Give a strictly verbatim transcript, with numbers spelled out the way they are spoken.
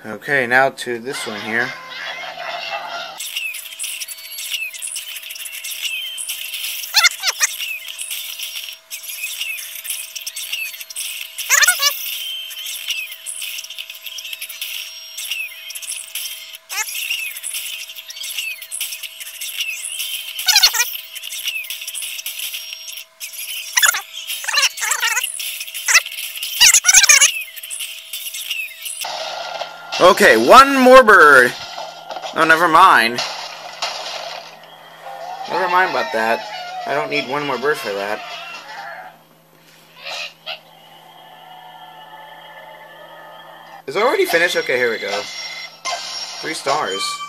Okay, now to this one here. Okay, one more bird. Oh, never mind. Never mind about that. I don't need one more bird for that. Is it already finished? Okay, here we go. Three stars.